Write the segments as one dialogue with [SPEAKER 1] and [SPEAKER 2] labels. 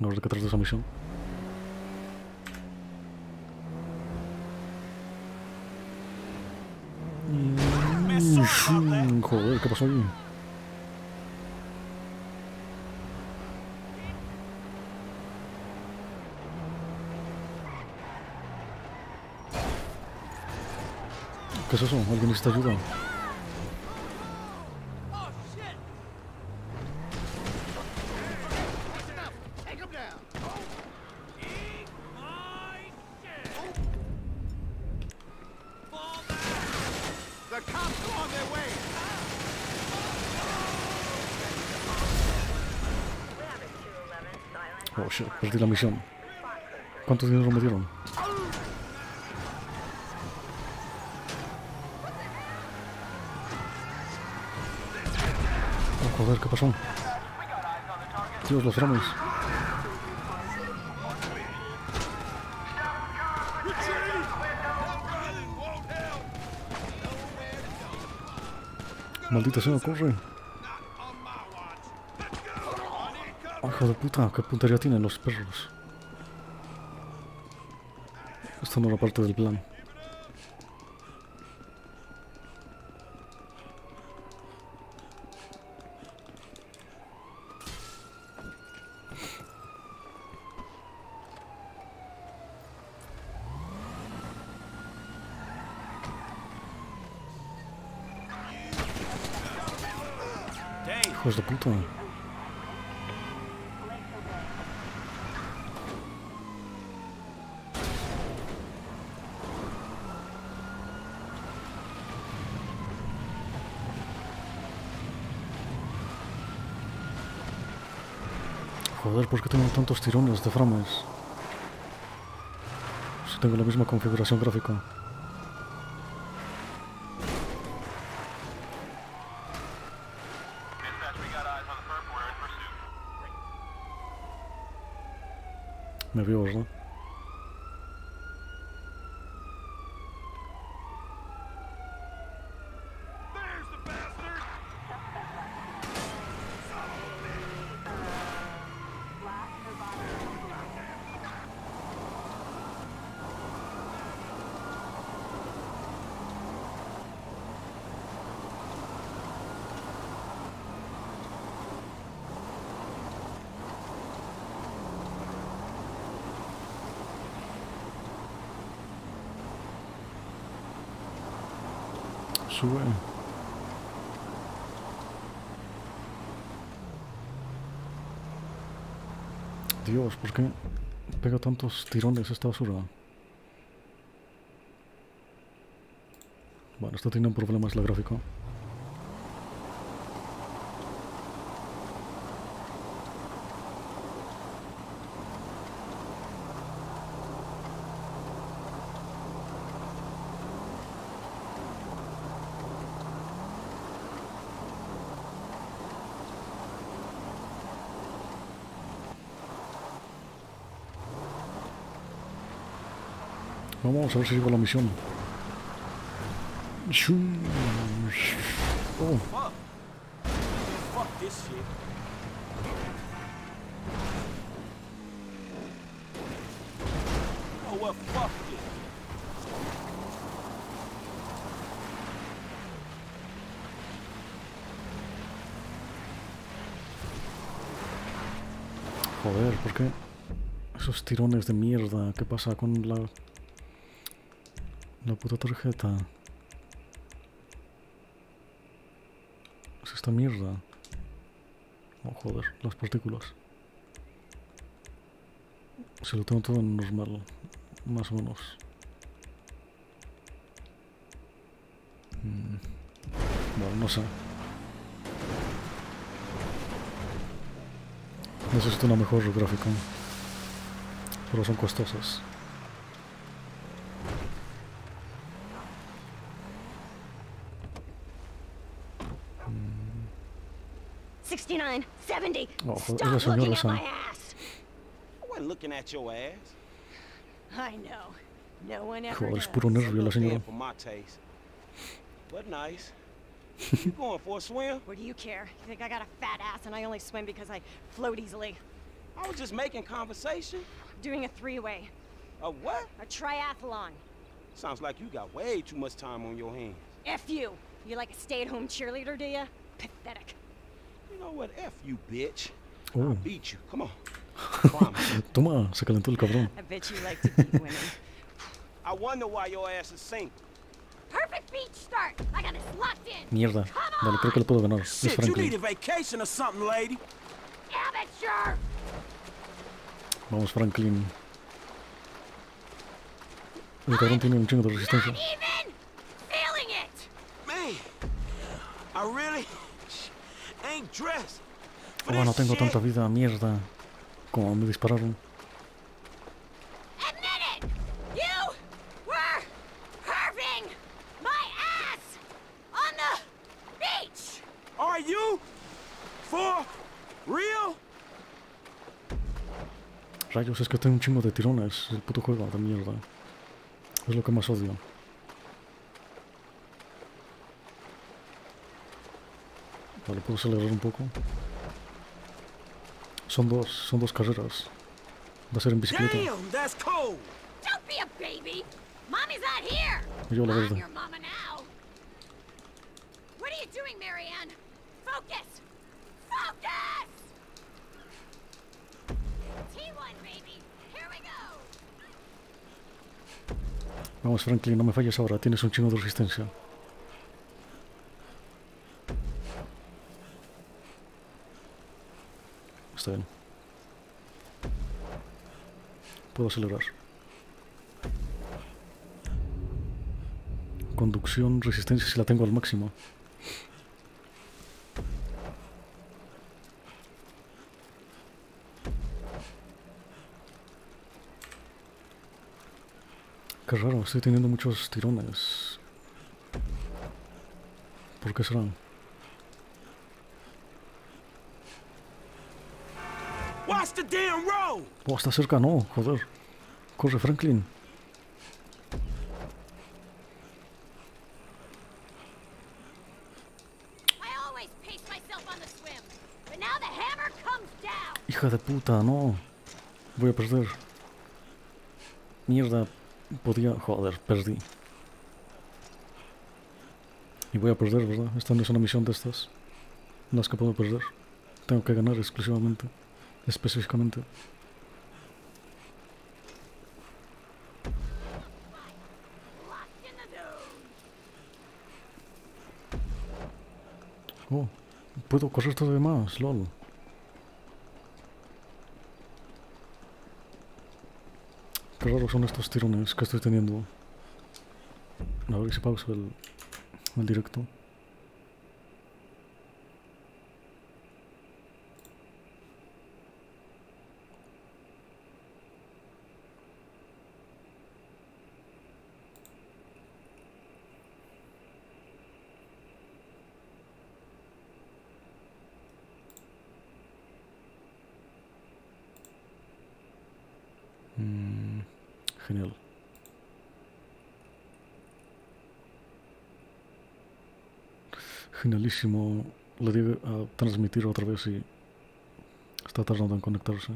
[SPEAKER 1] A ver de qué trata esa misión. Joder, ¿qué pasó ahí? ¿Qué es eso? ¿Alguien necesita ayuda? Oh shit, perdí la misión. ¿Cuánto dinero me dieron? Oh joder, ¿qué pasó? Dios, los frames. Maldita sea, corre. Oh, hijo de puta, qué puntería tienen los perros. Esto no era parte del plan. Hijos de puta. Joder, ¿por qué tengo tantos tirones de frames? Si tengo la misma configuración gráfica. Me vio, ¿verdad? Sube. Dios, ¿por qué pega tantos tirones esta basura? Bueno, esto tiene un problema, es la gráfica. Vamos a ver si llego a la misión. Oh. Joder, ¿por qué esos tirones de mierda? ¿Qué pasa con la puta tarjeta? Es esta mierda. Oh, joder, las partículas. Si lo tengo todo en normal, más o menos. Bueno, no sé. Necesito una mejor gráfica. Pero son costosas. Oh, joder, es la señora esa. Joder, es puro nervio la señora.
[SPEAKER 2] You going for a swim? What do you care? You think I got a fat ass and I only swim because I float easily? I was just making conversation.
[SPEAKER 3] Doing a three-way.
[SPEAKER 2] A what?
[SPEAKER 3] A triathlon.
[SPEAKER 2] Sounds like you got way too much time on your hands.
[SPEAKER 3] F you. You like a stay-at-home cheerleader, do ya? Pathetic.
[SPEAKER 2] You know what? F you, bitch.
[SPEAKER 1] Oh.
[SPEAKER 2] I'll beat you. Come on. Promise.
[SPEAKER 1] Toma, se calentó el cabrón.
[SPEAKER 3] I bet you like to beat women.
[SPEAKER 2] I wonder why your ass is single.
[SPEAKER 3] Perfect beach start. I got this locked in.
[SPEAKER 1] Mierda. Vale, creo que le puedo ganar. Es
[SPEAKER 2] Shit, you
[SPEAKER 1] Franklin.
[SPEAKER 2] need a vacation or something, lady.
[SPEAKER 3] Amateur.
[SPEAKER 1] Vamos, Franklin. El cabrón tiene un chingo de resistencia.
[SPEAKER 3] Not even feeling it.
[SPEAKER 2] Man, I really ain't dressed. for
[SPEAKER 1] Oh, no
[SPEAKER 2] this
[SPEAKER 1] tengo
[SPEAKER 2] shit.
[SPEAKER 1] tanta vida, mierda. Como me dispararon.
[SPEAKER 3] Admit it. You were curving my ass on the beach.
[SPEAKER 2] Are you for real?
[SPEAKER 1] Rayos, es que tengo un chingo de tirones. El puto juego de mierda. Es lo que más odio. Vale, puedo acelerar un poco. Son dos carreras. Va a ser en bicicleta.
[SPEAKER 2] Damn, that's cold.
[SPEAKER 3] Don't be a baby. Mommy's not here.
[SPEAKER 1] Yo la
[SPEAKER 3] I'm
[SPEAKER 1] verde.
[SPEAKER 3] your mama now. What are you doing, Marianne? Focus. Focus. T1, baby. Here we go.
[SPEAKER 1] Vamos, Franklin, no me falles ahora. Tienes un chingo de resistencia. Está bien. Puedo acelerar. Conducción, resistencia si la tengo al máximo. Qué raro, estoy teniendo muchos tirones. ¿Por qué serán?
[SPEAKER 2] Watch the damn road.
[SPEAKER 1] Oh, está cerca, no, joder. Corre, Franklin.
[SPEAKER 3] I always pace myself on the swim, but now the hammer comes down.
[SPEAKER 1] Hija de puta, no. Voy a perder. Mierda. Podía... Joder, perdí. Y voy a perder, ¿verdad? Esta no es una misión de estas. En las que puedo perder. Tengo que ganar exclusivamente. Específicamente.
[SPEAKER 3] Locked in the
[SPEAKER 1] Oh,
[SPEAKER 3] nose.
[SPEAKER 1] puedo correr todavía más, lol. Qué raros son estos tirones que estoy teniendo. A ver si pauso el directo. Genial. Genialísimo. Le di a transmitir otra vez y está tardando en conectarse.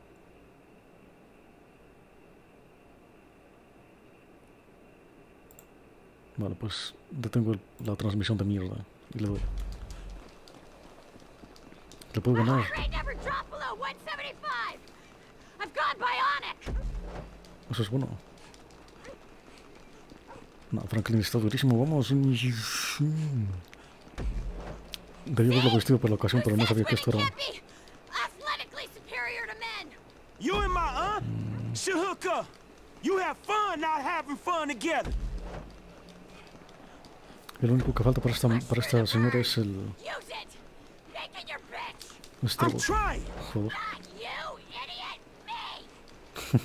[SPEAKER 1] Vale, pues detengo la transmisión de mierda y le doy. Le puedo
[SPEAKER 3] My
[SPEAKER 1] ganar.
[SPEAKER 3] heart rate never dropped below 175. I've gone bionic.
[SPEAKER 1] Eso es bueno. No, Franklin está durísimo, vamos. Debí haberlo vestido por la ocasión, pero no sabía que esto era...
[SPEAKER 3] Athletically superior to men.
[SPEAKER 2] You and my aunt should hook up. You have fun not having fun together.
[SPEAKER 1] El único que falta para esta señora es el...
[SPEAKER 3] Use it. Make it your bitch.
[SPEAKER 1] Este
[SPEAKER 2] I'm
[SPEAKER 1] robot.
[SPEAKER 2] trying.
[SPEAKER 1] Joder.
[SPEAKER 3] Not you, idiot. Me.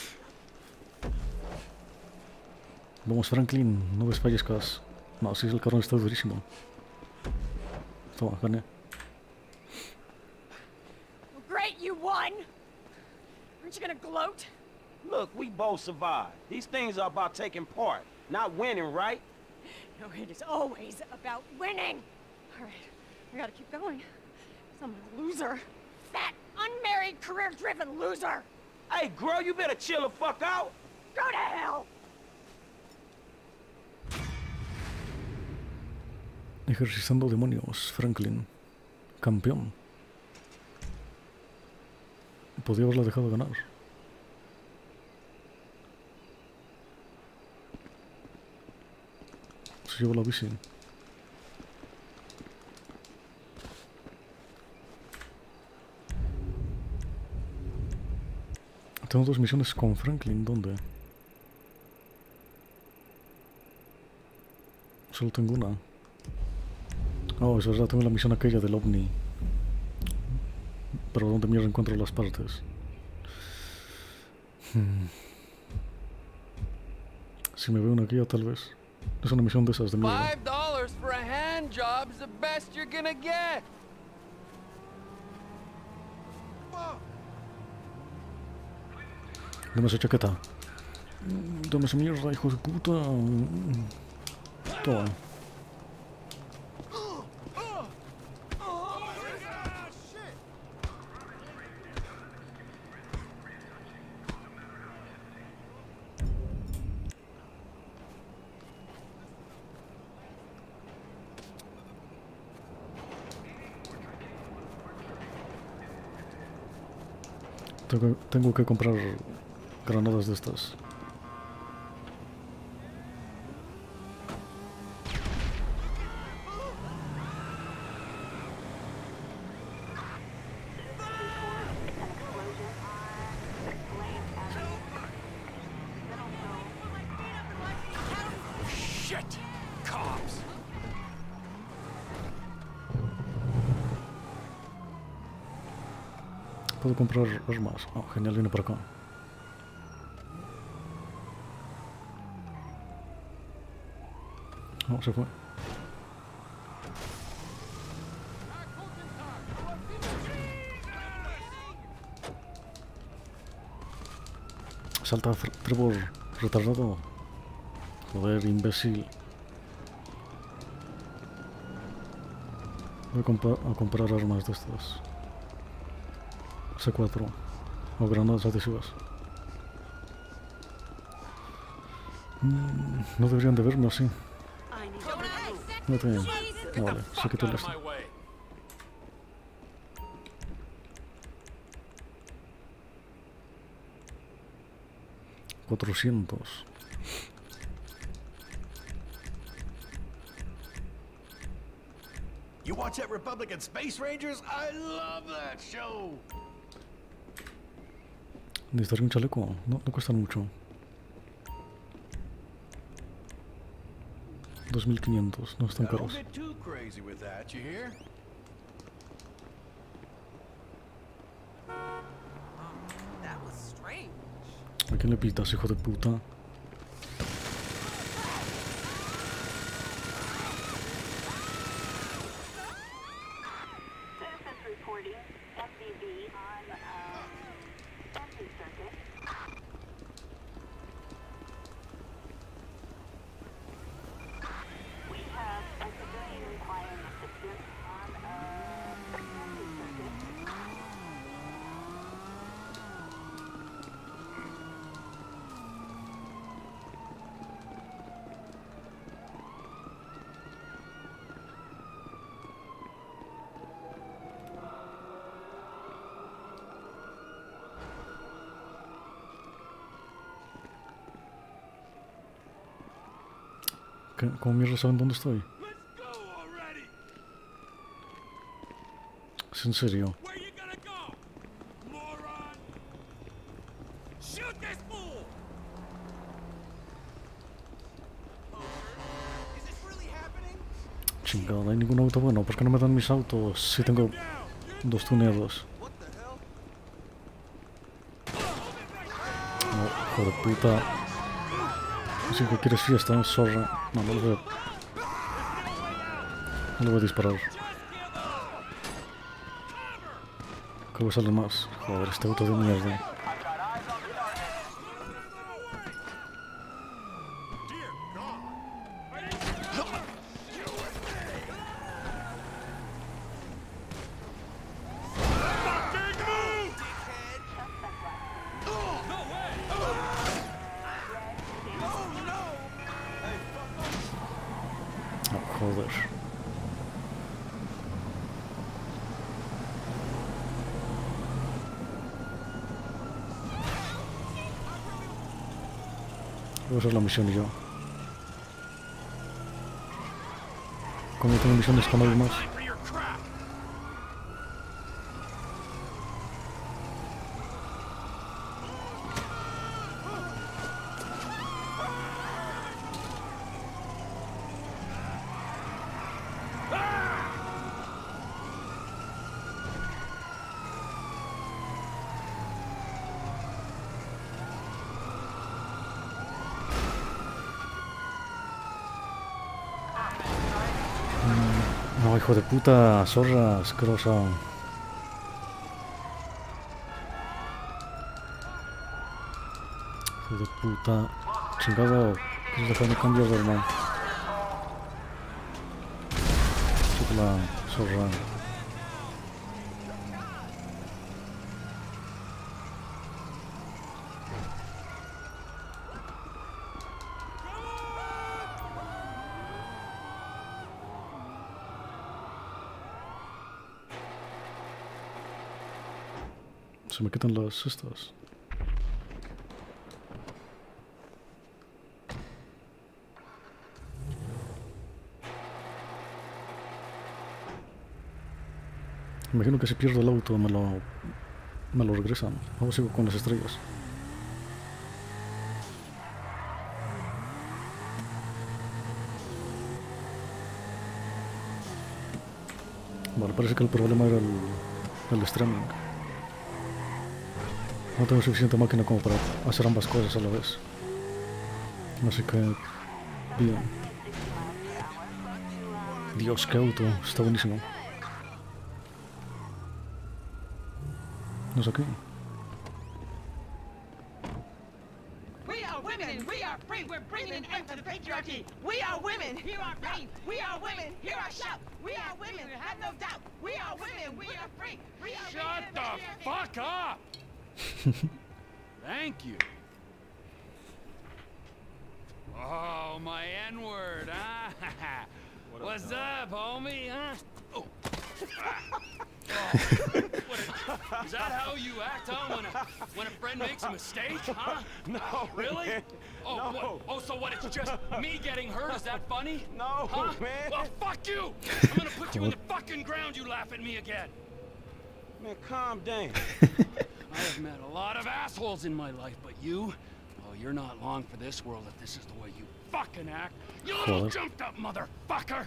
[SPEAKER 1] Vamos, Franklin, no desfallezcas. No, sí, el cabrón está durísimo. Toma, gané.
[SPEAKER 3] Well, great, you won. Aren't you gonna gloat?
[SPEAKER 2] Look, we both survived. These things are about taking part, not winning, right?
[SPEAKER 3] No, it is always about winning. All right, I gotta keep going. I'm a loser. Fat, unmarried career-driven loser!
[SPEAKER 2] Hey, girl, you better chill the fuck out.
[SPEAKER 3] Go to hell!
[SPEAKER 1] Ejercitando demonios, Franklin. Campeón. Podría haberla dejado ganar. Se llevó la bici. Tengo 2 misiones con Franklin. ¿Dónde? Solo tengo una. Oh, es verdad, tengo la misión aquella del OVNI. Pero ¿dónde mierda encuentro las partes? Si me veo una guía, tal vez. Es una misión de esas de mierda.
[SPEAKER 4] $5 for a hand job's the best you're gonna get.
[SPEAKER 1] Dame esa chaqueta. Dame esa mierda, hijo de puta. Toma. Tengo que comprar granadas de estas.
[SPEAKER 2] Shit! Cops!
[SPEAKER 1] Puedo comprar armas. Oh, genial, viene por acá. No, se fue. Salta, Trevor, retardado. Joder, imbécil. Voy a comprar armas de estas. C4 o granadas adhesivas. No deberían de verme así. No te... Vale, se quitó el este. 400.
[SPEAKER 5] You watch that Republican Space Rangers? I love that show.
[SPEAKER 1] Necesitaré un chaleco. No cuestan mucho. 2.500. No están
[SPEAKER 5] Now, don't
[SPEAKER 1] caros.
[SPEAKER 5] get too crazy with that, you hear?
[SPEAKER 6] That was strange.
[SPEAKER 1] ¿A quién le pitas, hijo de puta?
[SPEAKER 7] Citizens reporting MDV on Benson Circuit. We have a civilian requiring assistance on Benson Circuit.
[SPEAKER 1] ¿Cómo mierda saben dónde estoy?
[SPEAKER 2] Let's go already!
[SPEAKER 1] ¿Es en serio?
[SPEAKER 2] Where you gonna go? Moron! Shoot this fool!
[SPEAKER 6] Is this really happening?
[SPEAKER 1] Chingada, hay ningún auto bueno. ¿Por qué no me dan mis autos si tengo
[SPEAKER 2] Down!
[SPEAKER 1] 2 tuneados?
[SPEAKER 6] What the hell?
[SPEAKER 1] No, hijo de puta. Así que quieres fiesta, zorra. No, no le voy a... No le voy a disparar. Que voy a salir más. Joder, este auto de mierda. Voy a hacer la misión y yo. Como tengo misiones con alguien más.
[SPEAKER 2] Time for your crap.
[SPEAKER 1] No, hijo de puta, zorra asquerosa. Hijo de puta. Chingado. ¿Quieres dejarme cambiar de hermano? La zorra. Se me quitan las estas. Imagino que si pierdo el auto me lo regresan. Ahora sigo con las estrellas. Vale, parece que el problema era el streaming. No tengo suficiente máquina como para hacer ambas cosas a la vez. Así que... bien. Dios, qué auto. Está buenísimo. No sé qué.
[SPEAKER 6] We are women and we are free. We're bringing an end to the patriarchy. We are women. Hear our pain. We are women. Hear our shout. We are women. Have no doubt. We are women. We are free. We are
[SPEAKER 2] Shut
[SPEAKER 6] women.
[SPEAKER 2] the fuck up! Thank you. Oh, my N-word, huh? What's up, homie, huh? Oh. Is that how you act, huh? When a friend makes a mistake, huh?
[SPEAKER 5] No,
[SPEAKER 2] Really?
[SPEAKER 5] man.
[SPEAKER 2] Oh,
[SPEAKER 5] No.
[SPEAKER 2] what? Oh, so what? It's just me getting hurt? Is that funny?
[SPEAKER 5] No,
[SPEAKER 2] huh?
[SPEAKER 5] man.
[SPEAKER 2] Well, fuck you! I'm gonna put you in the fucking ground. You laugh at me again.
[SPEAKER 5] Man, calm down.
[SPEAKER 2] I have met a lot of assholes in my life, but you, oh, you're not long for this world if this is the way you fucking act. You little jumped up motherfucker!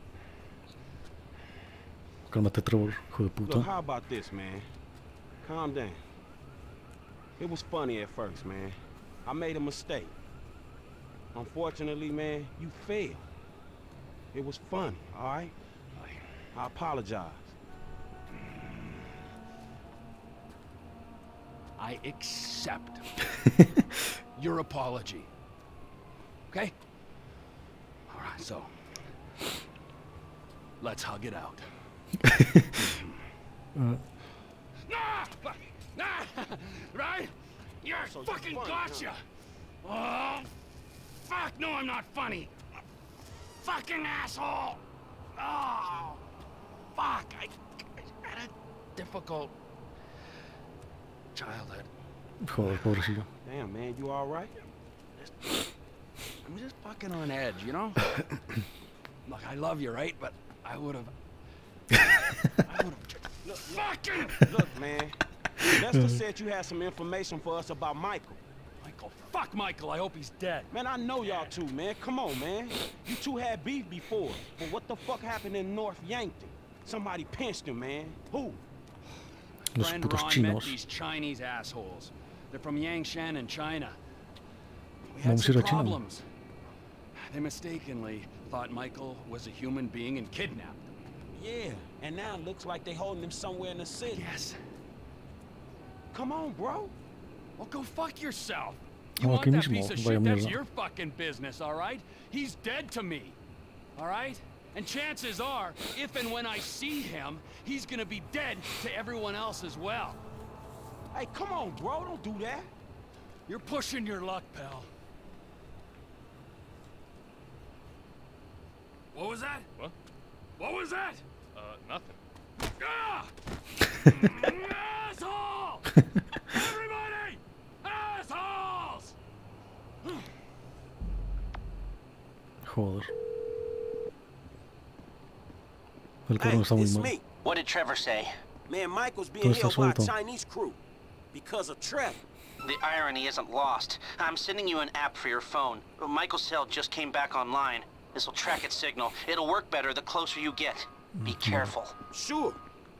[SPEAKER 1] Cálmate, Trevor, hijo de
[SPEAKER 5] Look,
[SPEAKER 1] puta.
[SPEAKER 5] how about this, man? Calm down. It was funny at first, man. I made a mistake. Unfortunately, man, you failed. It was funny, all right? I apologize.
[SPEAKER 2] I accept your apology. Okay? All right, so let's hug it out. Nah! Right? You're
[SPEAKER 5] So
[SPEAKER 2] fucking
[SPEAKER 5] you're funny,
[SPEAKER 2] gotcha! Oh, fuck! No, I'm not funny! Fucking asshole! Oh, fuck! I had a difficult childhood.
[SPEAKER 1] Joder, pobrecillo.
[SPEAKER 5] Damn, man, you all right?
[SPEAKER 2] I'm just fucking on edge, you know? Look, I love you, right? But I would've...
[SPEAKER 5] Look,
[SPEAKER 2] Fucking...
[SPEAKER 5] look, man. Lester said you had some information for us about Michael.
[SPEAKER 2] Michael, fuck Michael, I hope he's dead.
[SPEAKER 5] Man, I know y'all two, man. Come on, man. You two had beef before. But what the fuck happened in North Yankton? Somebody pinched him, man. Who?
[SPEAKER 1] Los
[SPEAKER 2] Friend
[SPEAKER 1] putos
[SPEAKER 2] Ron met
[SPEAKER 1] chinos.
[SPEAKER 2] these Chinese assholes. They're from Yangshan in China. We had
[SPEAKER 1] Vamos a
[SPEAKER 2] some
[SPEAKER 1] ir a China.
[SPEAKER 2] problems. They mistakenly thought Michael was a human being and kidnapped him.
[SPEAKER 5] Yeah, and now it looks like they holding him somewhere in the city.
[SPEAKER 2] Yes.
[SPEAKER 5] Come on, bro.
[SPEAKER 2] Well, go fuck yourself. You
[SPEAKER 1] Oh,
[SPEAKER 2] want
[SPEAKER 1] aquí
[SPEAKER 2] that
[SPEAKER 1] mismo,
[SPEAKER 2] piece of
[SPEAKER 1] vaya
[SPEAKER 2] shit? That's
[SPEAKER 1] mierda.
[SPEAKER 2] your fucking business, all right? He's dead to me, all right? And chances are, if and when I see him, he's gonna be dead to everyone else as well.
[SPEAKER 5] Hey, come on, bro. Don't do that.
[SPEAKER 2] You're pushing your luck, pal. What was that?
[SPEAKER 8] What?
[SPEAKER 2] What was that?
[SPEAKER 8] Nothing.
[SPEAKER 2] Ah! Asshole! Everybody! Assholes!
[SPEAKER 1] El cabrón está muy
[SPEAKER 9] it's
[SPEAKER 1] mal.
[SPEAKER 9] me.
[SPEAKER 10] What did Trevor say?
[SPEAKER 9] Man, Michael's being
[SPEAKER 1] Todo está
[SPEAKER 9] held by a
[SPEAKER 1] suelto.
[SPEAKER 9] Chinese crew because of Trevor.
[SPEAKER 10] The irony isn't lost. I'm sending you an app for your phone. Michael's cell just came back online. This will track its signal. It'll work better the closer you get. Be careful.
[SPEAKER 9] Sure.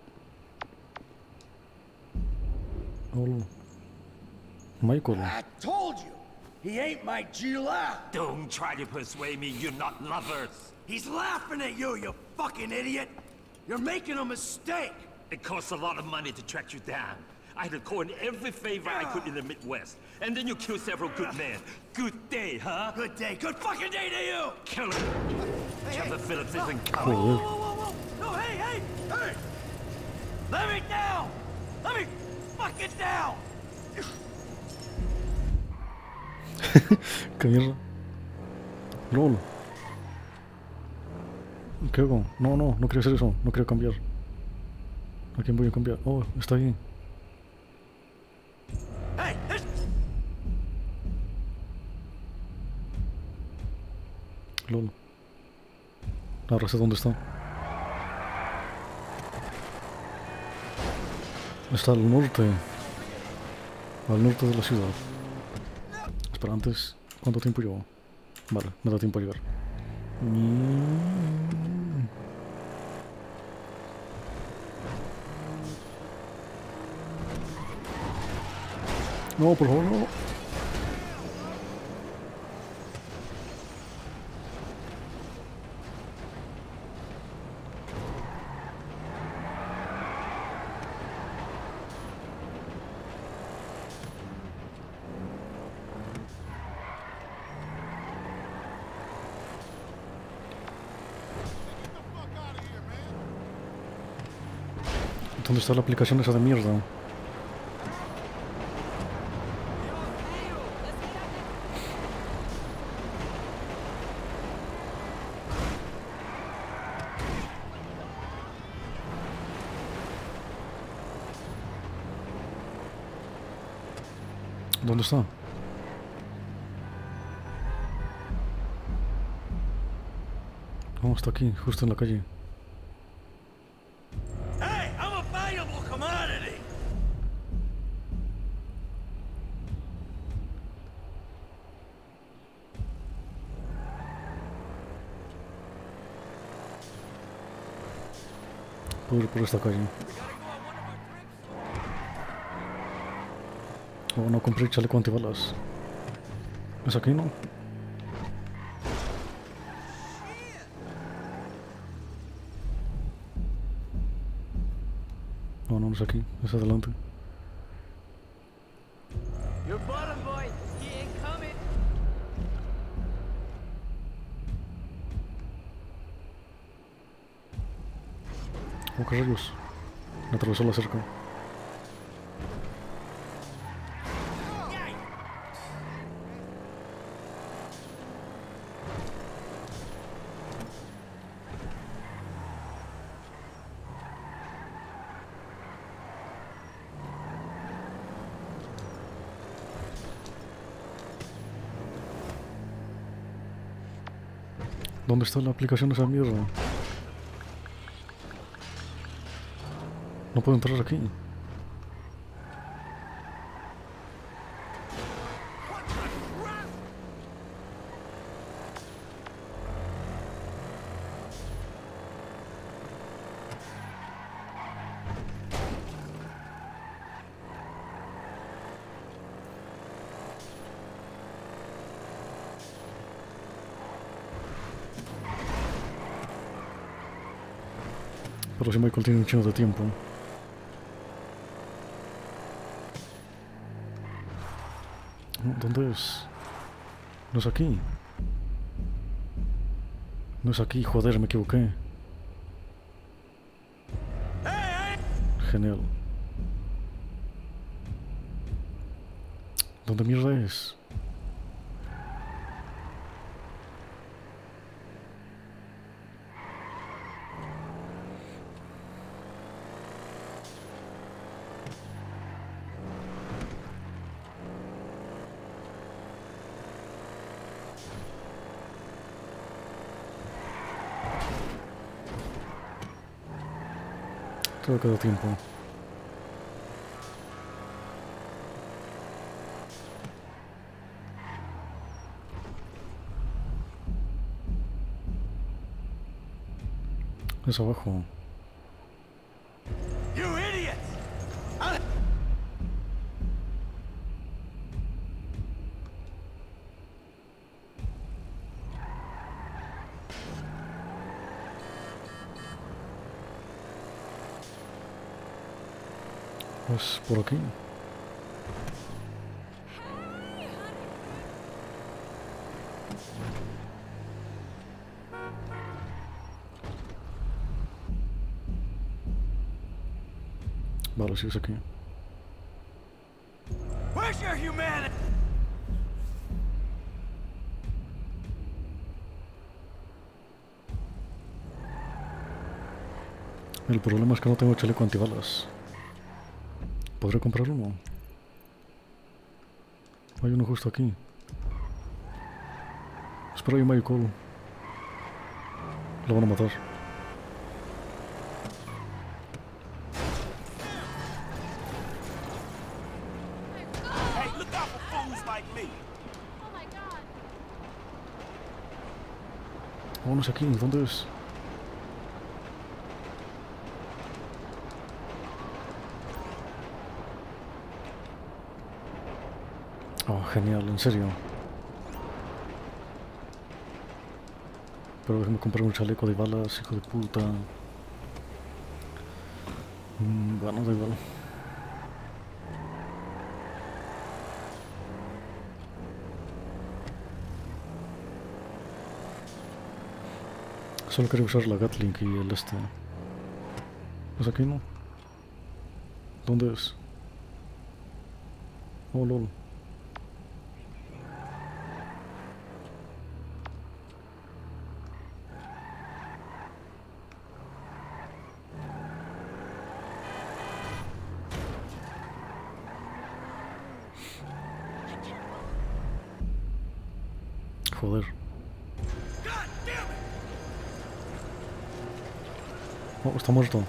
[SPEAKER 1] Oh. Michael.
[SPEAKER 11] I told you, he ain't my Gila. Don't try to persuade me you're not lovers. He's laughing at you, you fucking idiot. You're making a mistake. It costs a lot of money to track you down. I had to call in every favor I could in the Midwest. And then you kill several good men. Good day, huh? Good day. Good fucking day to you! Kill him. Trevor Phillips isn't coming.
[SPEAKER 1] Joder.
[SPEAKER 11] Whoa. No, hey! Let me down! Let me fucking down!
[SPEAKER 1] ¿Qué mierda? LOL. ¿Qué hago? No quiero hacer eso. No quiero cambiar. ¿A quién voy a cambiar? Oh, está ahí.
[SPEAKER 11] Hey!
[SPEAKER 1] LOL. Ahora sé dónde está. Está al norte. Al norte de la ciudad. Espera, antes, ¿cuánto tiempo llevo? Vale, me da tiempo a llegar. No, por favor, no. ¿Dónde está la aplicación esa de mierda? ¿Dónde está? Oh, está aquí, justo en la calle.
[SPEAKER 11] Hey, I'm a valuable commodity!
[SPEAKER 1] Puedo ir por esta calle. Oh, no compré chaleco antibalas. ¿Es aquí, no? No es aquí, es adelante.
[SPEAKER 6] Your bottom boy, he ain't coming.
[SPEAKER 1] Oh, qué rayos. Me atravesó la cerca. ¿Dónde está la aplicación de esa mierda? No puedo entrar aquí. Pero si Michael tiene un chingo de tiempo. ¿Dónde es? No es aquí. No es aquí, joder, me equivoqué. Genial. ¿Dónde mierda es? Todo queda tiempo. Es abajo.
[SPEAKER 11] You idiots!
[SPEAKER 1] Pues por aquí. Vale, sí es aquí.
[SPEAKER 11] Where's your humanity?
[SPEAKER 1] El problema es que no tengo chaleco antibalas. ¿Podré comprar uno? Hay uno justo aquí. Espera, hay un Michael. Lo van a matar.
[SPEAKER 9] Hey, look out for fools like me.
[SPEAKER 3] Oh my god.
[SPEAKER 1] Vámonos aquí, ¿dónde es? Oh, genial, en serio. Pero déjame comprar un chaleco de balas, hijo de puta. Bueno, da igual. Solo quería usar la Gatling y el este. ¿Es aquí, no? ¿Dónde es? Oh, lol. Joder. Oh, está muerto.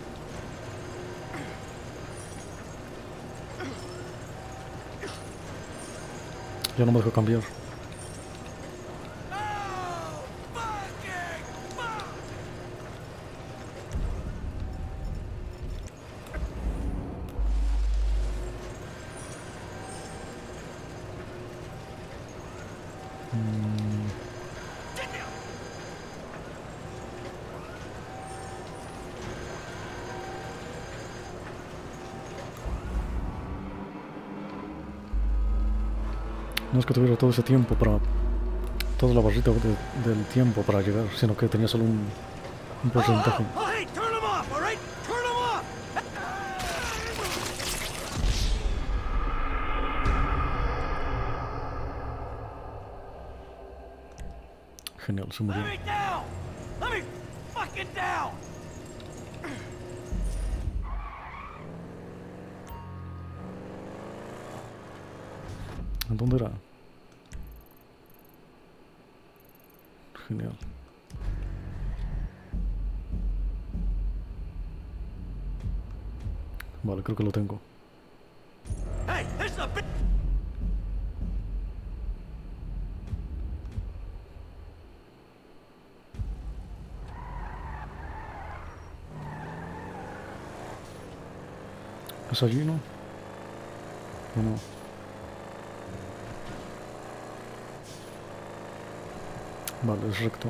[SPEAKER 1] Ya no me dejo cambiar. No es que tuviera todo ese tiempo para... toda la barrita del tiempo para llegar, sino que tenía solo un porcentaje.
[SPEAKER 11] Oh, hey, turn them off, all right? Turn them off!
[SPEAKER 1] Genial, se murió.
[SPEAKER 11] Let me down! Let me fucking down!
[SPEAKER 1] ¿Dónde era? Genial. Vale, creo que lo tengo.
[SPEAKER 11] Hey, this is a bit...
[SPEAKER 1] ¿Es allí, no? ¿O no? Vale, es recto.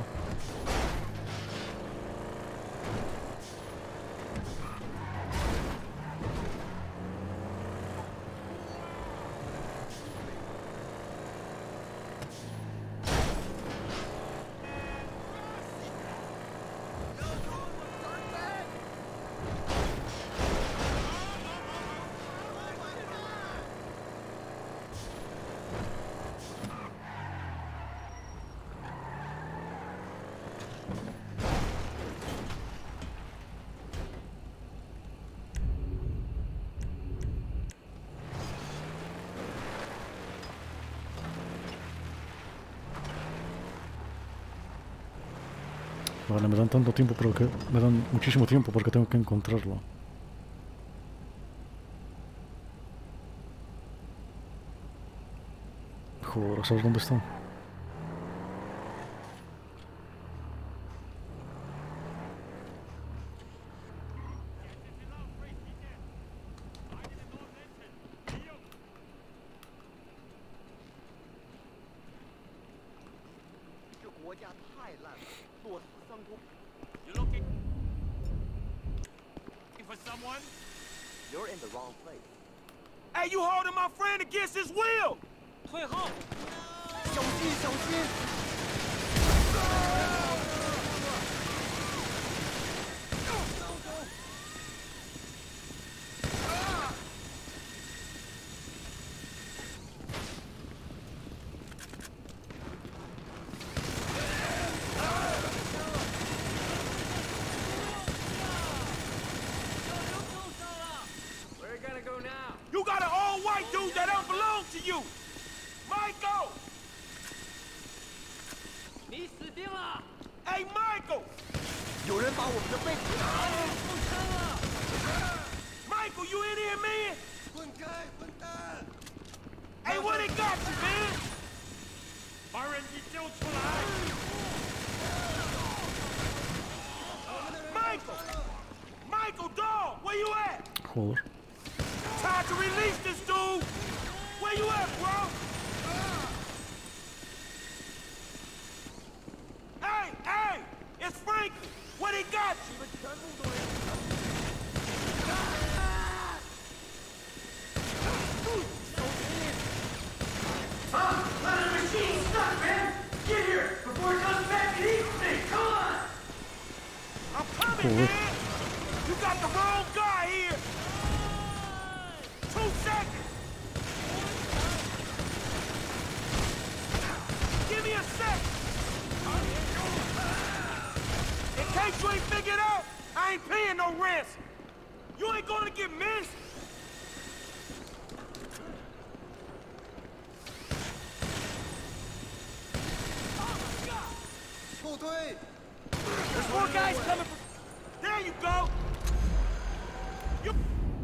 [SPEAKER 1] Vale, me dan tanto tiempo, pero que me dan muchísimo tiempo porque tengo que encontrarlo. Joder, ¿sabes dónde está?
[SPEAKER 9] You looking for someone?
[SPEAKER 12] You're in the wrong place.
[SPEAKER 9] Hey, you holding my friend against his will!
[SPEAKER 12] 退后！小心，小心！
[SPEAKER 9] You got an old white dude that don't belong to you! Michael!
[SPEAKER 12] 你死定了！
[SPEAKER 9] Hey, Michael!
[SPEAKER 12] 有人把我们的背刺打了！中枪了！
[SPEAKER 9] Michael, you in here, man?
[SPEAKER 12] 滚开，混蛋！
[SPEAKER 9] Hey, what they got you, man? 把人给救出来 Michael! Michael, dog, where you at?
[SPEAKER 1] Joder.
[SPEAKER 9] Time to release this dude! Where you at, bro? Hey, hey! It's Franklin! What they got you?
[SPEAKER 11] Let the machine stop, man! Get here before it comes back and eats me! Come on!
[SPEAKER 9] I'm coming, man! You got the wrong guy here! 2 seconds! Give me a sec! In case you ain't figured out, I ain't paying no ransom! You ain't gonna get missed!
[SPEAKER 11] There's more guys coming from...
[SPEAKER 9] There you go! You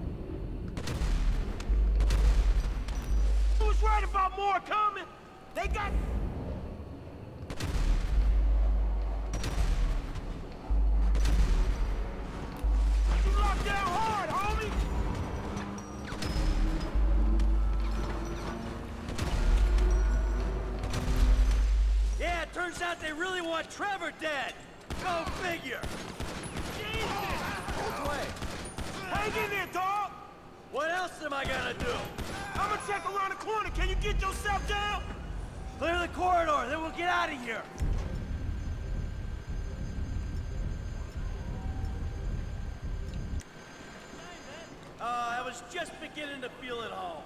[SPEAKER 9] was right about more coming! They got... You locked down hard, homie!
[SPEAKER 11] Yeah, it turns out they really want Trevor dead! Go figure!
[SPEAKER 9] Hang in there, dog!
[SPEAKER 11] What else am I gonna do?
[SPEAKER 9] I'm gonna check around the corner. Can you get yourself down?
[SPEAKER 11] Clear the corridor, then we'll get out of here! I was just beginning to feel at home.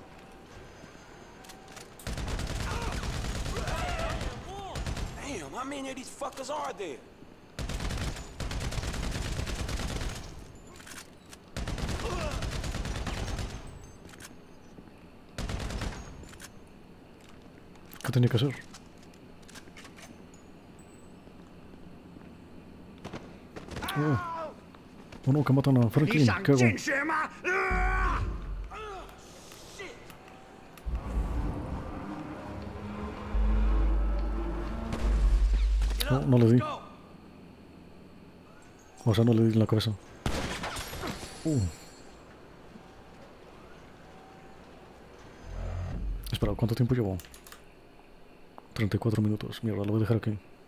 [SPEAKER 9] Damn, how many of these fuckers are there?
[SPEAKER 1] ¿Qué tenía que hacer? Oh no, que matan a Franklin. ¿Qué hago? No, no le di. O sea, no le di en la cabeza. Espera, ¿cuánto tiempo llevo? 34 minutos. Mierda, lo voy a dejar aquí.